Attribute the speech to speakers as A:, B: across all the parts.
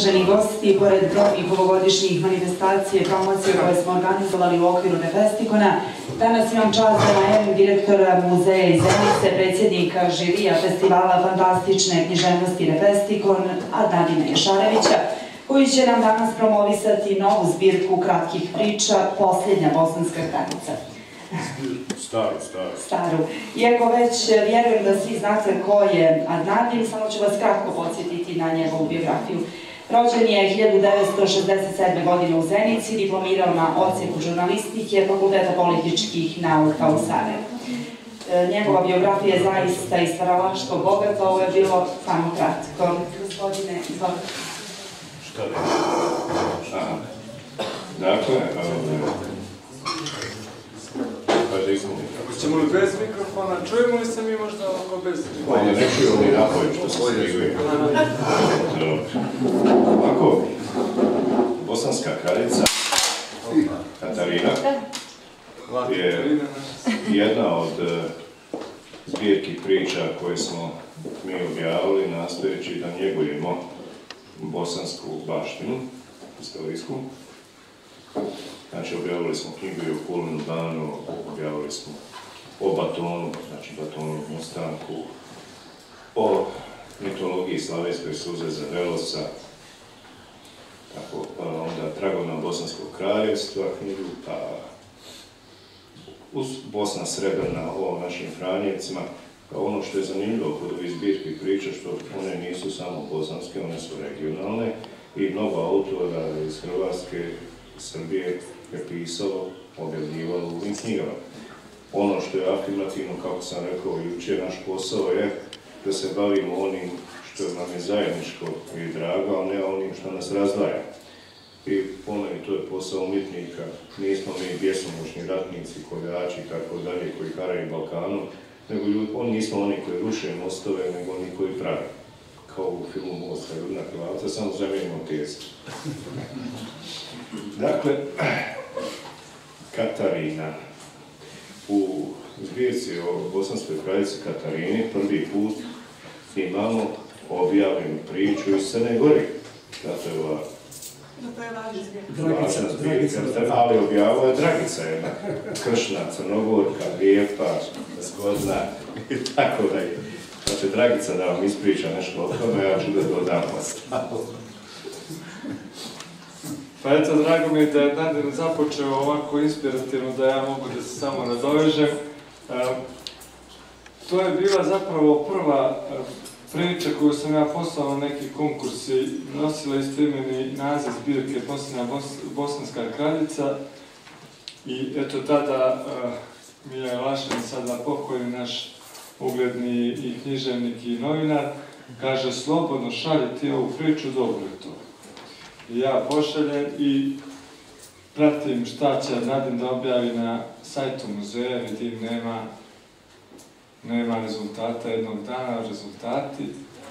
A: Uvaženi gosti, pored brojnih ovogodišnjih manifestacije i promocije koje smo organizovali u okviru Refestikona, danas imam čast da najavim direktora muzeja iz Zenice, predsjednika žirija festivala fantastične književnosti Refestikon, Adnadina Jašarevića, koji će nam danas promovisati novu zbirku kratkih priča Posljednja bosanska granica. Staru. Iako već vjerujem da svi znate ko je Adnadin, samo ću vas kratko podsjetiti na njegovu biografiju. Rođen je 1967. godine u Zenici, diplomirao na odsjeku žurnalistike Fakulteta političkih nauka u Sarajevu. Njegova biografija je zaista i stvaralaštvo bogata, ovo je bilo samo kratko. Gospodine, izvolite.
B: Šta da je? Dakle,
C: ćemo li bez mikrofona? Čujemo li se mi možda oko bez mikrofona?
B: Ovdje ne čuju oni napoj što se stigli. Ovako, bosanska kraljica Katarina je jedna od zbirki priča koje smo mi objavili nastojeći da njegujemo bosansku baštinu, istorijsku. Znači, objavili smo knjigu i o Kulinu danu, objavili smo o Batonu, znači Batonu ustanku, o mitologiji Slavejskoj suze za Velosa, tako, onda Tragovna bosanskog kraljevstva knjigu, pa Bosna srebrna o našim Franjevcima. Ono što je zanimljivo kod ovih zbirki priča, što one nisu samo bosanske, one su regionalne i mnogo autora iz Hrvatske, Srbije je pisalo, objavljivalo u ovim knjigama. Ono što je afirmativno, kako sam rekao jučer, naš posao je da se bavimo onim što nam je zajedničko i drago, a ne onim što nas razdvaja. I po meni to je posao umjetnika. Nismo mi bjesomučni ratnici, koljači i tako dalje, koji haraju Balkanu, nego nismo oni koji ruše mostove, nego oni koji pravi. Kao u filmu Mosta Ljudna Hrvatska, samo zamijenimo tezu. Dakle, Katarina. U zbirci o bosanskoj kraljici Katarini prvi put imamo objavljenu priču iz Crne Gore. Dakle, ova važna zbirka, ali objavila je Dragica, jedna kršna Crnogorka, lijepa, zgodna i tako da je. Znači, Dragica da vam ispriča nešto o tome, ja ću da dodam ostalo.
C: Pa eto, drago mi je da je Adnadin započeo ovako inspirativno da ja mogu da se samo nadovežem. To je bila zapravo prva priča koju sam ja poslao na neki konkurs i nosila istoimeni naziv zbirke Posljednja bosanska kraljica. I eto tada Miljan Lašan, sada pokojni naš ugledni i književnik i novinar, kaže slobodno šalji ti ovu priču, dobro je to. I ja pošaljem i pratim šta će Adnadin da objavi na sajtu muzeja, vidim nema rezultata jednog dana, rezultati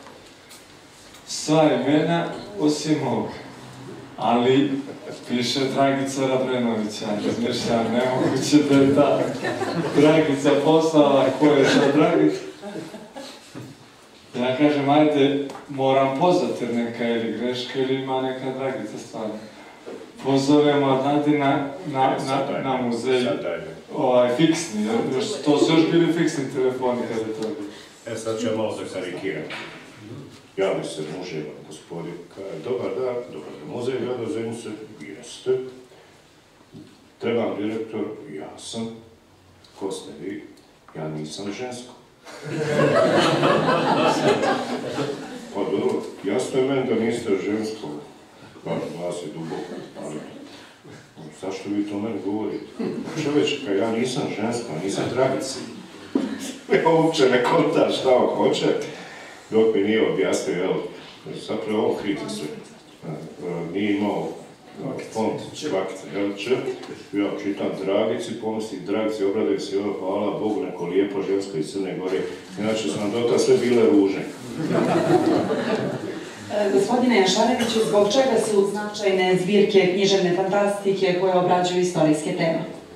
C: sva imena osim ovog. Ali piše Dragica Rabrenović, ja razmišljam, nemoguće da je ta Dragica poslala, ko je ta Dragica? Ja kažem, ajde, moram pozvati jer neka ili greška ili ima neka Dragica stvarno. Pozovemo Adnadina na muzej, fiksni, to su još bili fiksni telefoni kada je to bilo.
B: Sad ću ja malo zakarikirati. Javi se muževa gospodin, kaže, dobar dan, muzej grada Zenice, jeste. Trebam direktor, ja sam. Ko ste vi? Ja nisam žensko. Pa dobro, jasno je meni da niste žensko. Glas je duboko, ali zašto vi to meni govorite? Čovječka, ja nisam žensko, nisam Dragica. Ja uopće ne kontam šta on hoće, dok mi nije objasnio, jel, zapravo on kritice. Nije imao font čvakice, jel, ja čitam Dragici, pomisli Dragici, obraduju se, jel, hvala Bogu, neko lijepo žensko iz Crne Gore, inače su nam dotad sve bile ružne.
A: Gospodine Jašareviću, zbog čega su značajne zbirke književne fantastike koje obrađuju istorijske teme?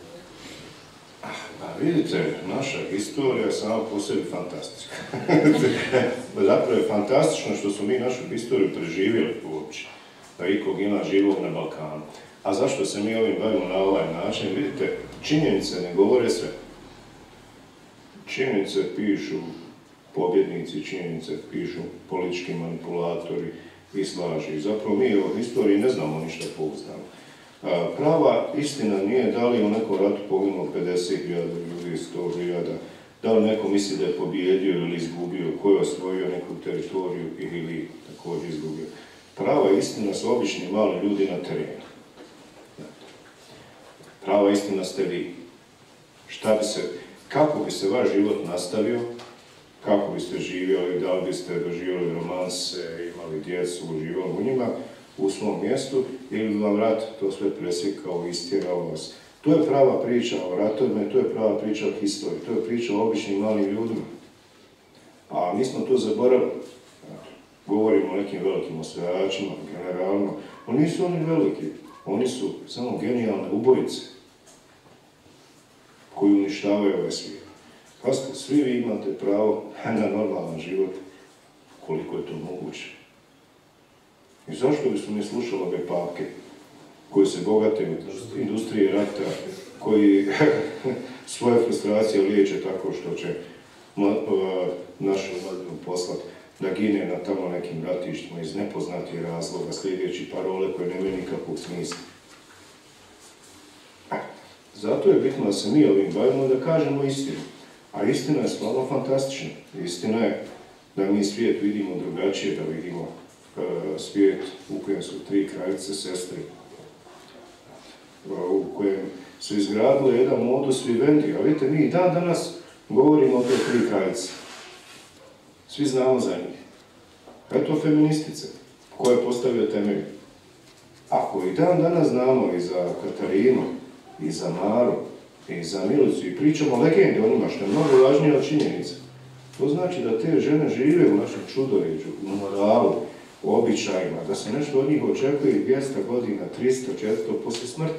B: Vidite, naša historija je sama po sebi fantastična. Zapravo je fantastično što smo mi našu historiju preživjeli uopće. da ikog ima živog na Balkanu. A zašto se mi ovim bavimo na ovaj način? Vidite, činjenice ne govore sve. Činjenice pišu pobjednici, činjenice pišu politički manipulatori i slaži. Zapravo mi o historiji ne znamo ništa pouzdano. Prava istina nije da li u nekom ratu poginulo 50.000 ili 100.000, da li neko misli da je pobijedio ili izgubio, ko je osvojio neku teritoriju ili također izgubio. Prava istina su obični mali ljudi na terenu. Prava istina ste vi. Kako bi se vaš život nastavio, kako biste živjeli, da li biste doživjeli romanse, imali djecu, uživali u njima, u svom mjestu, ili bi vam rat to sve presjekao, istjerao vas. To je prava priča o ratovima i to je prava priča o historiji, to je priča o običnim malim ljudima. A mi smo to zaboravili. Govorimo o nekim velikim osvajačima, generalima, ali nisu oni veliki, oni su samo genijalne ubojice koji uništavaju ovaj svijet. Pazite, svi vi imate pravo na normalan život, koliko je to moguće. I zašto bismo mi slušali ove papke koji se bogate u industriji rata, koji svoje frustracije liječe tako što će našu mladinu poslati da gine na tamo nekim ratištima iz nepoznatih razloga, slijedeći parole koje nemaju nikakvog smisla. Zato je bitno da se mi ovim bavimo da kažemo istinu. A istina je stvarno fantastična. Istina je da mi svijet vidimo drugačije, da vidimo svijet u kojem su tri kraljice sestre, u kojem su izgradile jedan modus vivendi. A vidite, mi i dan danas govorimo o te tri kraljice. Svi znamo za njih. Eto feministice, koje je postavio temelj. Ako i dan danas znamo i za Katarinu, i za Maru, i za Milicu, i pričamo legende o njima, što je mnogo važnije od činjenica. To znači da te žene žive u našem čudoređu, u moralu, u običajima, da se nešto od njih očekuje 200 godina, 300, 400 poslije smrti.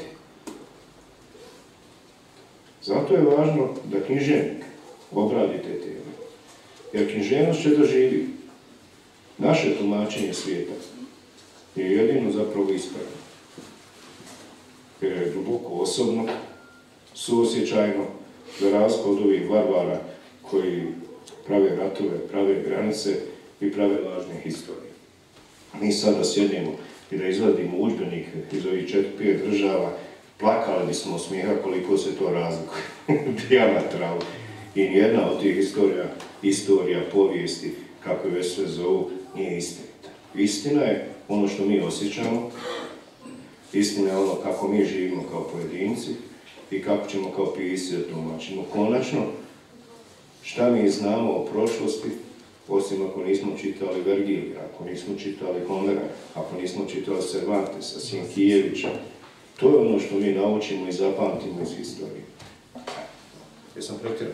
B: Zato je važno da književnik obradi te teme. Jer književnost će doživi. Naše tumačenje svijeta je jedino zapravo ispravno. Jer je duboko osobno, suosjećajno, za razliku od ovih barbara koji prave ratove, prave granice i prave lažne historije. Mi sada sjedimo i da izvadimo udžbenik iz ovih 4-5 država, plakali bismo od smijeha koliko se to razlikuje dijametralno. I nijedna od tih historija, povijesti, kako je već sve zovu, nije istinita. Istina je ono što mi osjećamo, istina je ono kako mi živimo kao pojedinci i kako ćemo kao pisci da tumačimo. Konačno, šta mi znamo o prošlosti, osim ako nismo čitali Vergilija, ako nismo čitali Homera, ako nismo čitali Cervantesa, Sienkijevića, to je ono što mi naučimo i zapamtimo iz historije. Jesam pretjerao?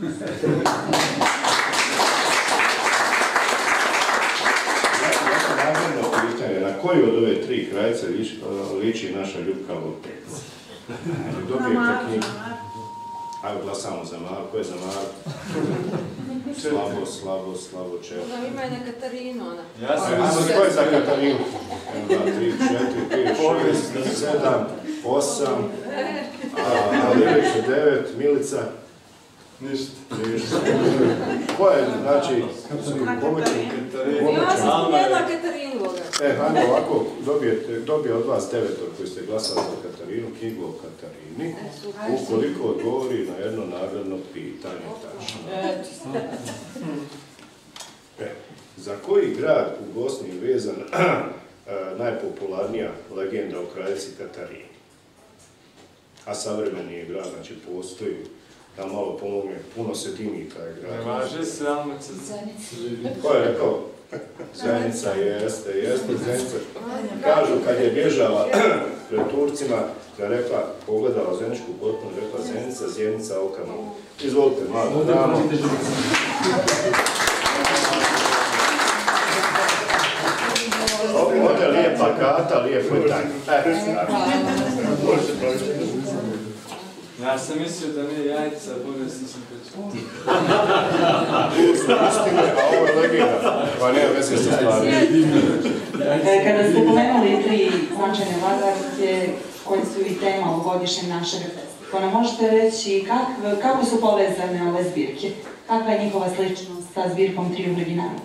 B: Nagrano pitanje, na koji od ove tri kraljice liči naša Ljubka Lopec? Dobijete knjigu. Ajde, glasamo za Maru. Ko je za Maru? Slabo, čeo.
D: Ima je na Katarinu, ona.
C: Ja sam mislio.
B: Ko je za Katarinu? 1, 2, 3, 4, 5, 6, 7, 8, Alijević 9, Milica?
C: Ništa.
B: Ko je, znači, pomoću?
D: Ja sam jedna Katarinu.
B: Hajde ovako, dobije od vas 9 koji ste glasali za Katarinu, knjigu o Katarini, ukoliko odgovori na jedno nagradno pitanje, tačno. Za koji grad u Bosni je vezan najpopularnija legenda o kraljici Katarini? A savremeni je grad, znači postoji, da malo pomogne, puno se dimi taj grad.
C: Ne važe se, Almaca.
B: Ko je rekao? Zenica, jeste, Zenica. Kažu, kad je bježala pred Turcima, da je rekla, pogledala Zeničku potpuno, rekla Zenica, Zjenica, oka mogu. Izvolite, malo damo. Ovdje je lijepa kata, lijepo je tanj. Možete provjeriti.
C: Ja sam mislio da nije jajca, bolje sam počeo.
B: Istine, a ovo je legenda. Pa nema veze sa stvari.
A: Kada ste pomenuli ove tri značajne vladarke koje su i tema ovogodišnjeg našeg festivala. Nam možete reći kako su povezane ove zbirke? Kakva je njihova sličnost sa zbirkom Trium Reginarum?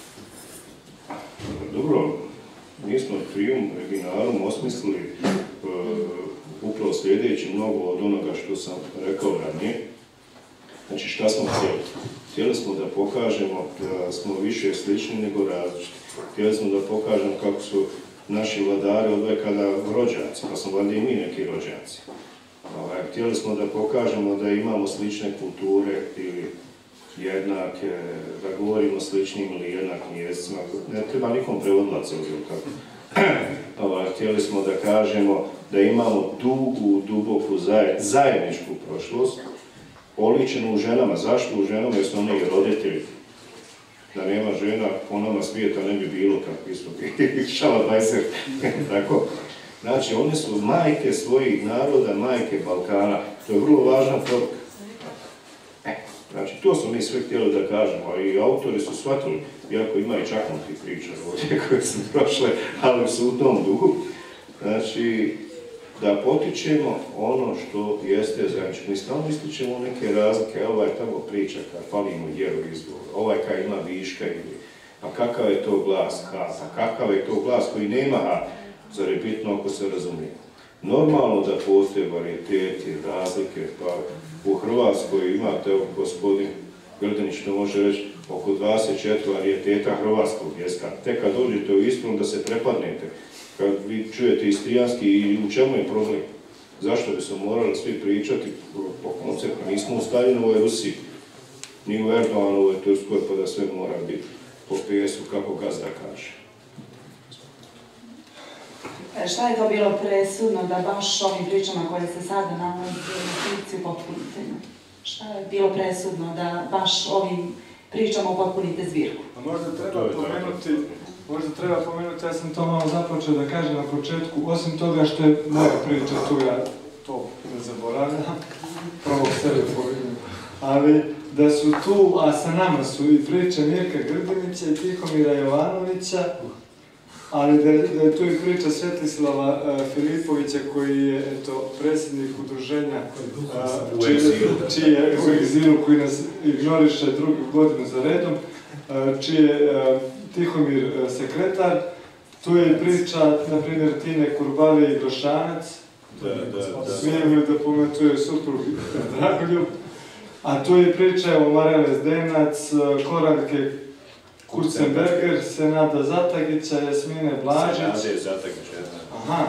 B: Dobro, mi smo Trium Reginarum osmislili upravo sljedeći mnogo od onoga što sam rekao ranije. Znači, šta smo htjeli? Htjeli smo da pokažemo da smo više slični nego različiti. Htjeli smo da pokažemo kako su naši vladari od vekada rođaci, pa smo valjda i mi neki rođaci. Htjeli smo da pokažemo da imamo slične kulture ili jednake, da govorimo sličnim ili jednakim jezicima. Ne treba nikom prevodilaca ili tako. Htjeli smo da kažemo da imamo duboku zajedničku prošlost, oličenu u ženama. Zašto u ženama? Jer su one i roditelji. Da nema žena, po nama svijeta ne bi bilo kakvi su šala 20. Tako. Znači, one su majke svojih naroda, majke Balkana. To je vrlo važna poruka. Znači, to smo mi sve htjeli da kažemo, a i autori su shvatili, iako ima i čaknuti priča ovdje koje su prošle, ali su u tom duhu. Znači, da potičemo ono što jeste zajedničko. Mi stalno ističemo neke razlike, ovaj tamo priča kad falimo jeru izgovor, ovaj kad ima viška ili, a kakav je to glas H, a kakav je to glas koji nema A, zar je bitno ako se razumije. Normalno da postoje varijeteti, razlike, pa u Hrvatskoj imate, evo, gospodin Grdenić to može reći, oko 24 varijeteta hrvatskog jezika. Tek kad dođete u Istru da se prepadnete, kad vi čujete istrijanski i u čemu je problem? Zašto bi se morali svi pričati po konceptu? Nismo u Stalinovoj Rusiji, ni u Erdoganovoj Turskoj, pa da sve mora biti po PS-u kako gazda kaže.
A: Šta je to bilo presudno da baš ovim pričama koje se sada nalaze na fikciju potpunite? Šta je bilo presudno da baš ovim pričama upotpunite zbirku?
C: Možda treba pomenuti, ja sam to malo započeo da kažem na početku, osim toga što je moja priča tu, ja to ne zaboravljam, prvo sebe povidim, ali da su tu, a sa nama su i priče Mirka Grdinića i Tihomira Jovanovića, ali da je tu i priča Svetislava Filipovića koji je predsjednik udruženja čiji je u egzilu, koji nas ignoriše drugu godinu za redom, čiji je Tihomir sekretar. Tu je i priča, na primjer, Tine Kurbali i Grošanac. Smijem li da pometuje suprug Dragoljub. A tu je priča o Marele Zdenac, Koranke Kurzenberger, Senada Zatagića, Jasmine Blažić.
B: Senade Zatagića.
C: Aha.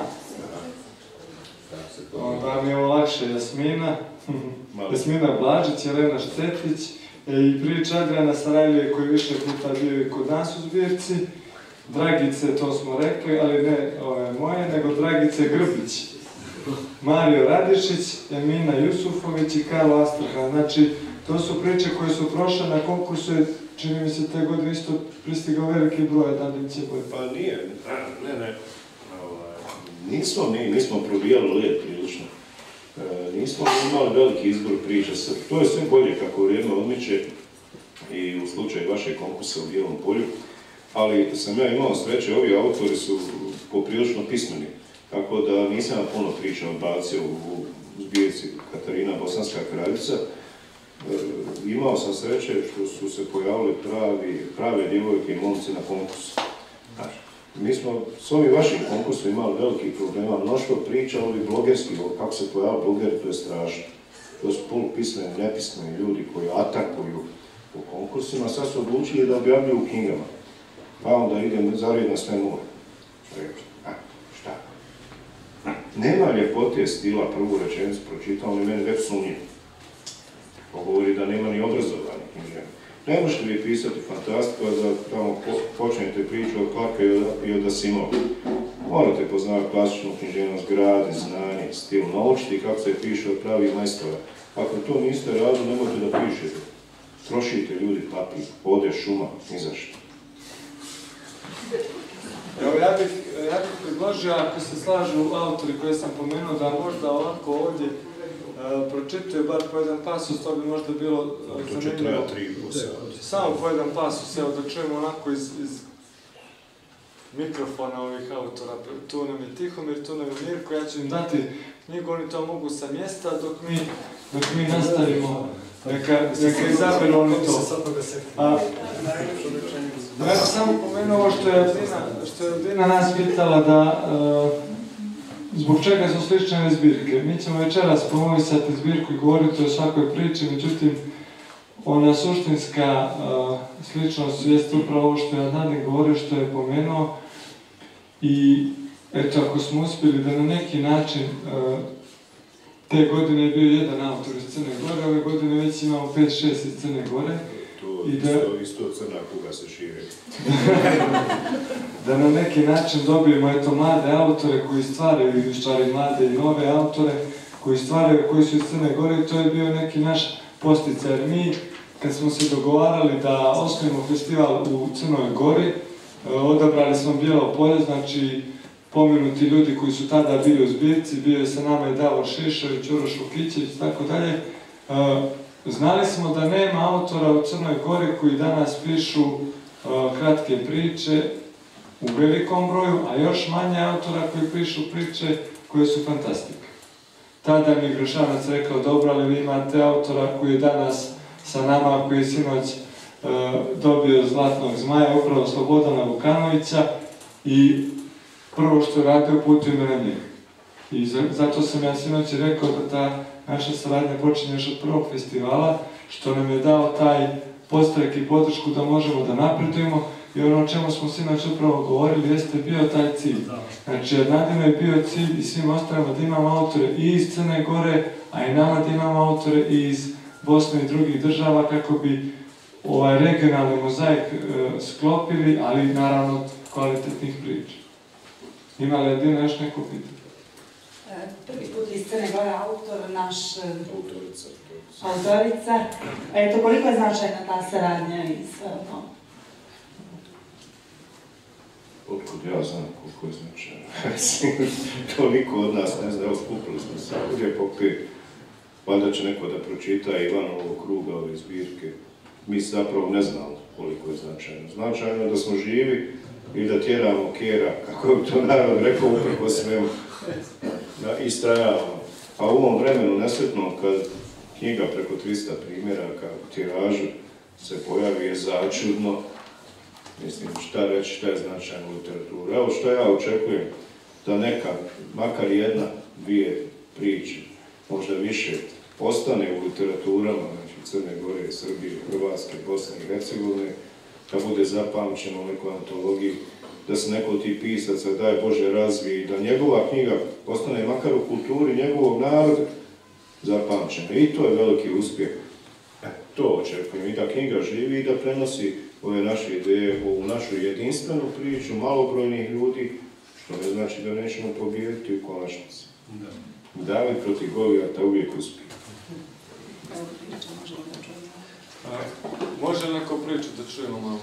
C: Onda mi je ovo lakše, Jasmina. Jasmina Blažić, Jelena Štetić i priča Adriana Sarajlije koji više puta bio i kod nas u zbirci. Dragice, to smo rekli, ali ne ove moje, nego Dragice Grbić. Mario Radišić, Emina Jusufović i Karlo Astrahan. Znači, to su priče koje su prošle na konkursu, čini mi se te godine isto pristigao veliki broj, da li će bolje?
B: Pa nije, ne. Nismo probijali led prilično. Nismo imali veliki izbor priča. To je sve bolje kako vrijeme odmiče i u slučaju vašeg konkursa u Bijelom polju. Ali sam ja imao sreće, ovi autori su poprilično pismeni. Tako da nisam puno priča odbacio u zbirci Katarina Bosanska kraljica. Imao sam sreće što su se pojavili prave djevojke i momci na konkursu. Mi smo s ovim vašim konkursom imali velikih problema, mnoštvo priča, ovi blogerski, kako se pojavili blogeri, to je strašno. To su polupismeni, nepismeni ljudi koji atakuju u konkursima, sad su odlučili da objavljuju u knjigama. Pa onda idem zared na sve nove. Šta? Nema ljepote stila, prvu rečenicu pročitao, ali meni već sumnjivo. Govori da nema ni obrazovanja književnika. Ne možete vi pisati fantastiku, a da tamo počnete priču od Clarka i od Asimova. Morate poznati klasičnu književnost, grad, znanje, stil, naučiti kako se piše od pravih majstora. Ako to niste radili, ne možete da pišete. Trošite ljudi papir, vode, šuma, ni zašto.
C: Evo, ja bih predložio, ako se slažu autori koje sam pomenuo, da možda ovako ovdje pročituje bar po jedan pasus, to bi možda bilo zanimljivo. To će trajati 3 sata. Samo po jedan pasus, evo da čujemo onako iz mikrofona ovih autora. Tu nam je Tihomir, tu nam je Mirko, ja ću im dati knjigu, oni to mogu sa mjesta dok mi nastavimo. Neka izaberu oni to. Ja sam samo pomenuo ovo što je Dina nas pitala da zbog čega su slične zbirke. Mi ćemo večeras promovisati zbirku i govoriti o svakoj priči, međutim ona suštinska sličnost jeste upravo ovo što je Adnadin govorio, što je pomenuo. I eto, ako smo uspjeli da na neki način te godine je bio jedan autor iz Crne Gore, ove godine već imamo 5-6 iz Crne Gore.
B: Isto crna kuga se šire.
C: Da na neki način dobijemo eto mlade autore koji stvaraju, u stvari mlade i nove autore koji stvaraju, koji su iz Crne Gore, i to je bio neki naš posticaj. Jer mi, kad smo se dogovarali da osnovimo festival u Crnoj Gori, odabrali smo Bijelo polje, znači pomenuti ljudi koji su tada bili u zbirci, bio je sa nama i Davor Šišović, Uroš Vukićević i tako dalje. Znali smo da nema autora u Crnoj Gori koji danas pišu kratke priče u velikom broju, a još manje autora koji pišu priče koje su fantastike. Tada mi je Gršanac rekao, dobro, ali vi imate autora koji je danas sa nama, koji je sinoć dobio Zlatnog zmaja, upravo Slobodana Vukanovića, i prvo što je radio, putio me na njega. I zato sam ja sinoć rekao da ta naša saradnja počinje još od prvog festivala, što nam je dao taj podstrek i podršku da možemo da napredujemo, i ono o čemu smo sinoć upravo govorili jeste bio taj cilj. Znači, Adnadinu je bio cilj i svim ostalima da imamo autore i iz Crne Gore, a i nama da imamo autore i iz Bosne i drugih država, kako bi ovaj regionalni mozaik sklopili, ali naravno kvalitetnih priča. Ima li Adina još neko pitanje?
A: Prvi put iz Crne Gore autor, naš autorica. Eto, koliko je značajna ta saradnja i sve ono?
B: Otkud ja znam koliko je značajna. To niko od nas ne zna, evo skupili smo se ovdje po 5. Valjda će neko da pročita Ivanovo kruga ove zbirke. Mi zapravo ne znamo koliko je značajno. Značajno je da smo živi i da tjeramo kjera, kako bi to narod rekao, upravo svemu. Da istrajavamo. A u ovom vremenu nesretnom, kad knjiga preko 300 primjeraka u tiražu se pojavi, je začudno. Mislim, šta reći, šta je značajna literatura. Evo što ja očekujem, da neka, makar jedna, dvije priče, možda više, ostane u literaturama, znači Crne Gore, Srbije, Hrvatske, Bosne i Hercegovine, da bude zapamćeno u nekoj antologiji, da se neko od tih pisaca, daj Bože, razvije, da njegova knjiga ostane makar u kulturi njegovog naroda zapamćena. I to je veliki uspjeh. To očekujem. I da knjiga živi i da prenosi ove naše ideje, ovu našu jedinstvenu priču malobrojnih ljudi, što ne znači da nećemo pobijediti u konačnici. David protiv Golijata uvijek uspije.
C: Može neko priču da čujemo malo?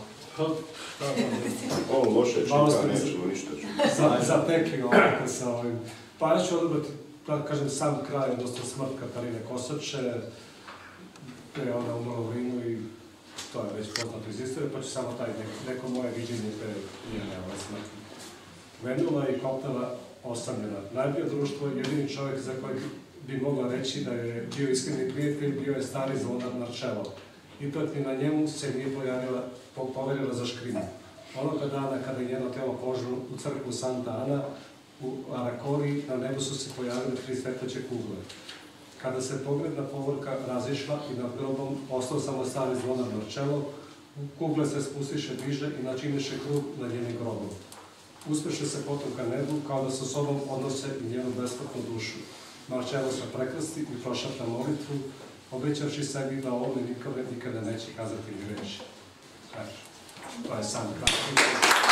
B: Ovo loše čita, nećemo ništa čuti.
E: Zatekli ovako sa ovim. Pa ja ću odabrati, da kažem, sam kraj, odnosno smrt Katarine Kosače, gdje je ona umrla u Rinu i to je već poznato iz istorije, pa ću samo taj neko moje viđenje gdje je njena smrt. Venula i kopnela osamljena. Najbolje društvo je jedini čovjek za koji bi mogla reći da je bio iskreni prijatelj, bio je stari zvonar Marčelo. Ipak ni na njemu se nije poverila za škrinu. Onoga dana kada je njeno telo poželo u crkvu Santa Ana, u Arakori, na nebu su se pojavile 3 svetleće kugle. Kada se pogledna povorka razišla i nad grobom ostao samo stari zvonar Marčelo, kugle se spustiše bliže i načiniše krug nad njenim grobom. Uspeše se potom ka nebu, kao da sa sobom odnose i njenu besplatnu dušu. Marčelo se prekrsti i prošapne molitvu, obećavši sebi da ovdje nikada neće kazati ni reći. To je sam kraj.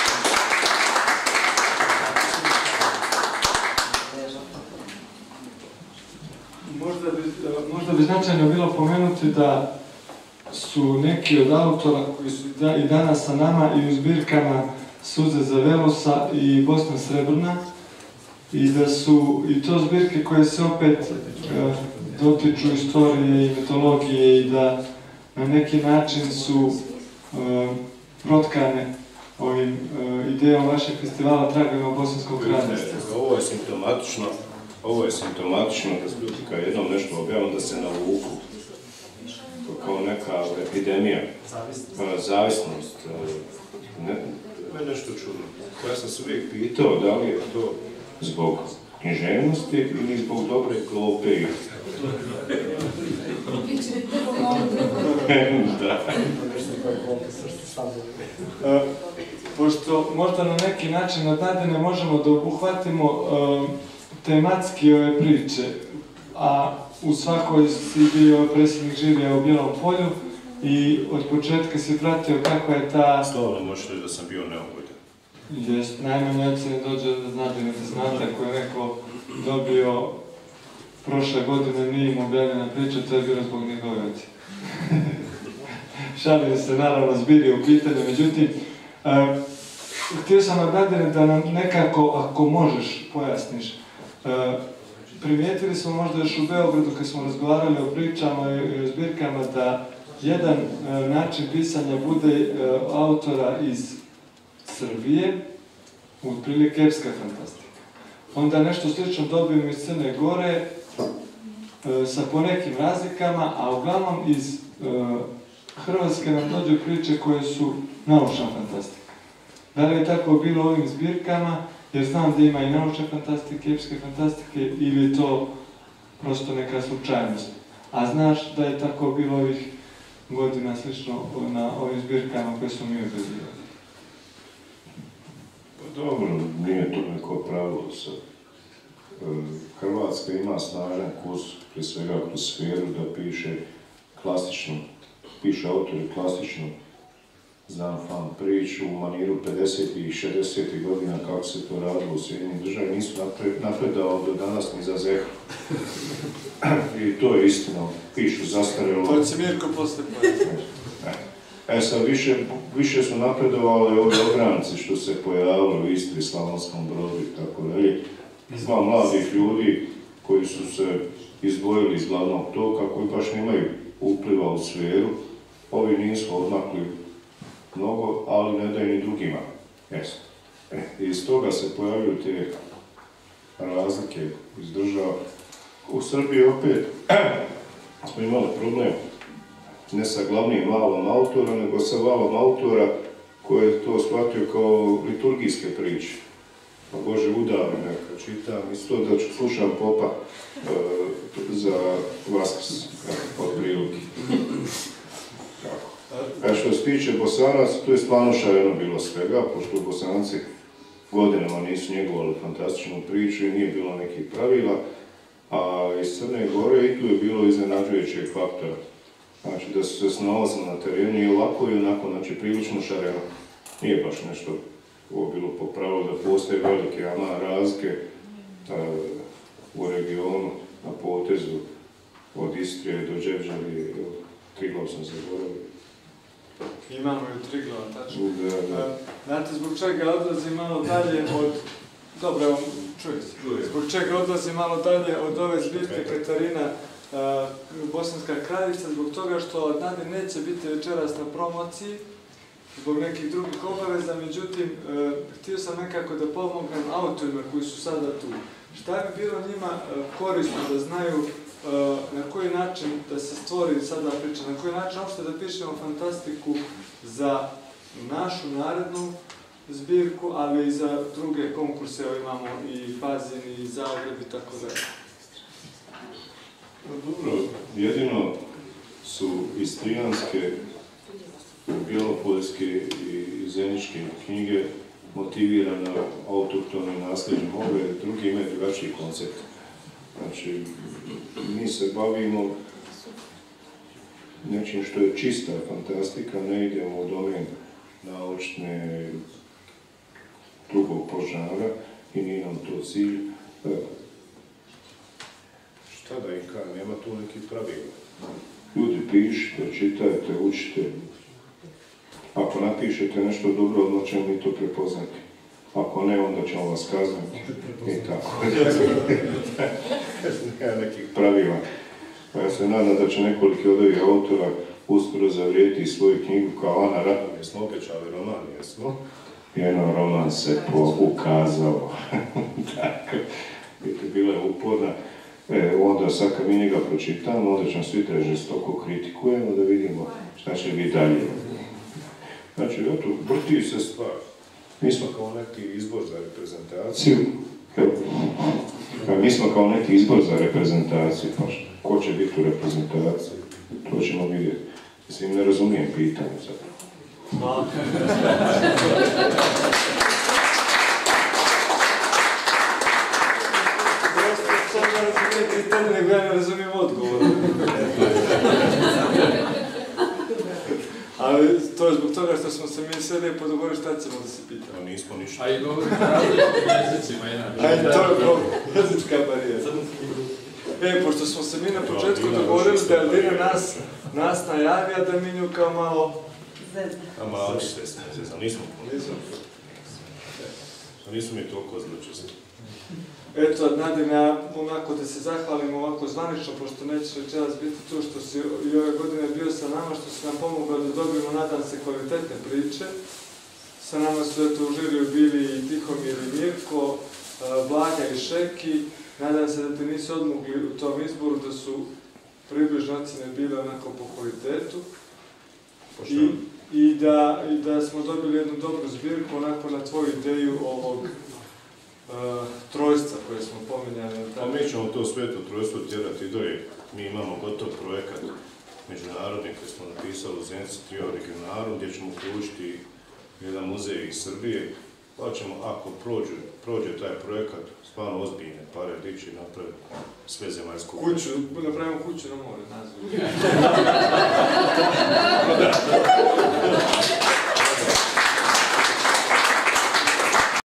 C: Možda bi značajno bilo pomenuti da su neki od autora koji su i danas sa nama i u zbirkama Suze za Velosa i Bosna Srebrna, i da su i to zbirke koje se opet dotiču istorije i mitologije i da na neki način su protkane ovim idejom vašeg festivala Tragovima bosanskog kraljevstva.
B: Ovo je simptomatično da se ljudi kad jednom nešto objavim da se navuku. Kao neka epidemija, zavisnost. To je nešto čudno. Ja sam se uvijek pitao da li je to zbog književnosti ili zbog dobre klope igre.
C: Pošto možda na neki način od Nadine možemo da obuhvatimo tematski ove priče, a u svakoj si bio predsjednik žirija u Bijelom polju i od početka si pratio kakva je ta...
B: Slobodno možeš reći da sam bio neugodan.
C: Jest, najmanje ocjene dođe da Nadine da znate ako je neko dobio prošle godine nije im objavljena priča, to je bilo zbog njegove ocjene. Šalim se, naravno, zbiri u pitanju, međutim, htio sam od Nadine da nam nekako, ako možeš, pojasniš. Primijetili smo možda još u Beogradu kad smo razgovarali o pričama i o zbirkama da jedan način pisanja bude autora iz Srbije, otprilike epska fantastika. Onda nešto slično dobijemo iz Crne Gore sa ponekim razlikama, a uglavnom iz Hrvatske nam dođu priče koje su naučna fantastika. Da li je tako bilo ovim zbirkama, jer znam da ima i naučne fantastike, epske fantastike, ili je to prosto neka slučajnost. A znaš da je tako bilo ovih godina slično na ovim zbirkama koje smo mi objavljivali?
B: Pa dobro, nije to neko pravilo sad. Hrvatska ima snažan kurs, prije svega kroz sferu, da piše klasično, piše autori klasično, znam fan priču u maniru 50. i 60. godina kako se to radilo u Sjedinjenim državama, nisu napredao do danas ni za zehu. I to je istina, pišu zastarelo.
C: To će Mirko posle pojasniti.
B: Sad više su napredovali ovi ogranci što se pojavili u Istri, Slavonskom Brodu i tako dalje. Ima mladih ljudi koji su se izdvojili iz glavnog toka, koji baš nemaju upliva u sferu. Ovi nisu odmakli mnogo, ali ne daju ni drugima. I iz toga se pojavljaju te razlike iz država. U Srbiji opet smo imali problem ne sa glavnim valom autora, nego sa valom autora koji je to shvatio kao liturgijske priče. Pa Bože, udari neka čitam, isto da ću slušam popa za Vaskrs, od prilike. A što se tiče Bosanaca, to je stvarno šareno bilo svega, pošto Bosanci godinama nisu njegovali fantastičnu priču i nije bilo nekih pravila, a iz Crne Gore i tu je bilo iznenađujućeg faktora. Znači da su se snalazili na terenu i ovako i onako, znači prilično šareno. Nije baš nešto ovo bilo po pravilu da postoje velike razlike u regionu na potezu od Istrije do Đevđelije, Triglav sam zaboravio.
C: Imamo i u Triglava, tačno. Znate, zbog čega odlazi malo dalje od... Dobro, evo, čuje se. Zbog čega odlazi malo dalje od ove zbirke Katarina Bosanska kraljica, zbog toga što Nadin neće biti večeras na promociji, zbog nekih drugih obaveza, međutim, htio sam nekako da pomognem autorima koji su sada tu. Šta bi bilo njima korisno da znaju na koji način da se stvori sada priča, na koji način uopšte da pišemo fantastiku za našu narednu zbirku, ali i za druge konkurse, evo imamo i Pazin, i Zagreb i tako dalje.
B: Dobro, jedino su istrijanske, bjelopoljske i zeničke knjige motivirane autohtonim nasljeđem. Ove drugi imaju drugačiji koncept. Znači, mi se bavimo nečim što je čista fantastika, ne idemo u domen naučne drugog požara i nije nam to cilj. Šta da im kažem, nema tu nekih pravila. Ljudi pišite, čitajte, učite. Ako napišete nešto dobro, onda ćemo mi to prepoznati. Ako ne, onda ćemo vas kaznati. I tako. Nema nekih pravila. Pa ja se nadam da će nekoliko od ovih autora uskoro zavrijeti svoju knjigu kao Ana Ratno, jesmo obećali roman, jesmo. jedno roman se ukazao. Tako, bila je uporna. Onda sad kad mi njega pročitamo, onda ćemo svi da žestoko kritikujemo da vidimo šta će biti dalje. Znači, eto, vrti se stvar. Mi smo kao neki izbor za reprezentaciju. Mi smo kao neki izbor za reprezentaciju. Pa ko će biti u reprezentaciji? To ćemo vidjeti. Mislim, ne razumijem pitanje sad.
C: Sad ne razumijem pitanje, nego ja ne razumijem odgovor. Ali to je zbog toga što smo se mi sve lijepo dogovorili šta ćemo da se pitamo.
B: Nismo ništa.
F: A i govorimo o jezicima, inače.
C: Ajde, to je problem. Jezička barijera. Pošto smo se mi na početku dogovorili da je Aldina nas najavija da mi nju kao malo...
B: A malo sve smo zezali, nismo puno. Nisu mi toliko zločesti.
C: Eto, Nadim, ja onako da se zahvalim ovako zvanično, pošto nećeš večeras biti tu, što si i ove godine bio sa nama, što si nam pomogao da dobijemo, nadam se, kvalitetne priče. Sa nama su eto u žiriju bili i Tihomir i Mirko, Blaga i Šeki. Nadam se da te nisu odmogli u tom izboru, da su približne ocjene bile onako po kvalitetu. I da smo dobili jednu dobru zbirku onako na tvoju ideju ovog trojstva koje smo pominjali.
B: Pa mi ćemo to sveto trojstvo tjerati i doje. Mi imamo gotov projekat međunarodni koji smo napisali u Zenici Trio regionalu, gdje ćemo uključiti jedan muzej iz Srbije, pa ćemo, ako prođe taj projekat, stvarno ozbiljne pare dići i napraviti sve zemaljsko.
C: Kuću, napravimo kuću na more, nazvu.